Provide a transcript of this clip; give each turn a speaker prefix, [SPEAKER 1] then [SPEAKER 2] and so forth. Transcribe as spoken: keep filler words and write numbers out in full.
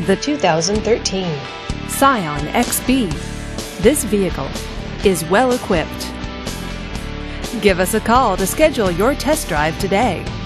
[SPEAKER 1] the two thousand thirteen
[SPEAKER 2] Scion X B. This vehicle is well equipped. Give us a call to schedule your test drive today.